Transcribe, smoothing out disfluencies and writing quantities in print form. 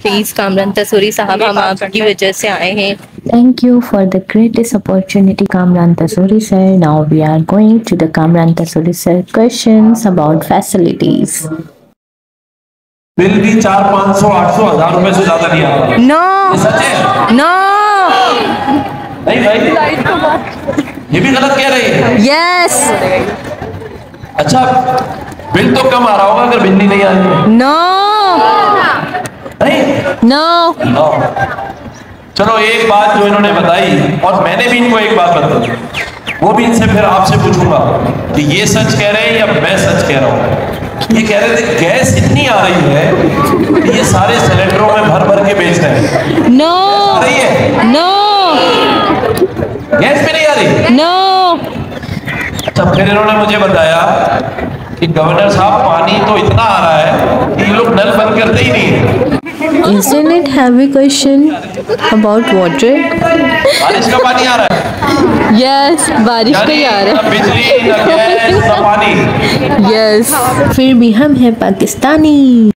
Please Kamran Tessori साहब, हम आपकी वजह से आए हैं। Thank you for the greatest opportunity, Kamran Tessori sir. Now we are going to the Kamran Tessori sir questions about facilities. Bill भी 400, 500, 800, 1000 रुपए से ज्यादा नहीं आता। नो सच है? नो नहीं भाई, ये भी गलत कह रही है। यस। अच्छा, बिल तो कम आ रहा होगा अगर बिजली नहीं आ रही है। नो नहीं नो। चलो एक बात जो इन्होंने बताई, और मैंने भी इनको एक बात बताई, वो भी इनसे फिर आपसे पूछूंगा कि ये सच कह रहे हैं या मैं सच कह रहा हूँ। ये कह रहे थे गैस इतनी आ रही है कि ये सारे सिलेंडरों में भर भर के बेच रहे हैं। नो आ रही है? नो गैस पे नहीं आ रही? नो। अच्छा, फिर इन्होंने मुझे बताया कि गवर्नर साहब पानी तो इतना आ रहा है कि ये लोग नल बंद करते ही नहीं है। Isn't it heavy question about water? बारिश का पानी आ रहा है? यस, बारिश का ही आ रहा ना बिजली, ना गैस, ना पानी। है। यस। फिर भी हम हैं पाकिस्तानी।